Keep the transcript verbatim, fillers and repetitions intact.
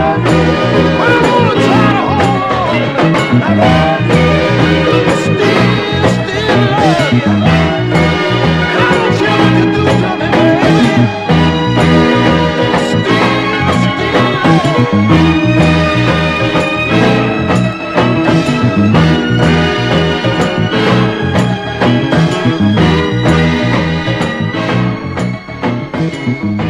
Well, I'm gonna try to hold on. I love you. Still, still love you. And I don't care what you do to me, baby. Still, still love you.